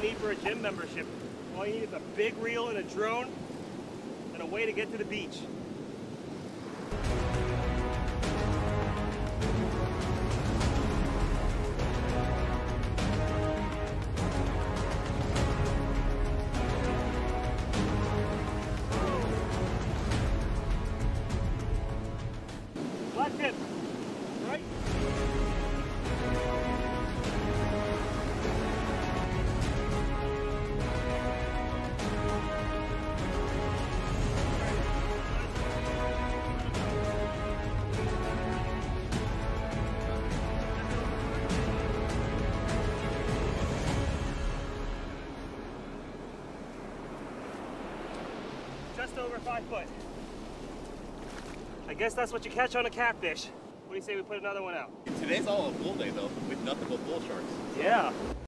need for a gym membership. All you need is a big reel and a drone and a way to get to the beach. Left hip, right? Just over 5 foot. I guess that's what you catch on a catfish. What do you say we put another one out? Today's all a bull day though, with nothing but bull sharks. Yeah.